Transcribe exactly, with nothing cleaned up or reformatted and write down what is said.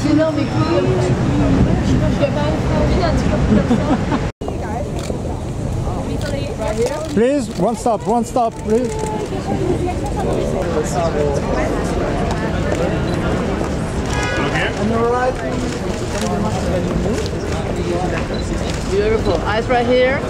non, mais je vais pas aller un petit peu plus comme ça. Please, one stop, one stop, please. Beautiful. Eyes right here.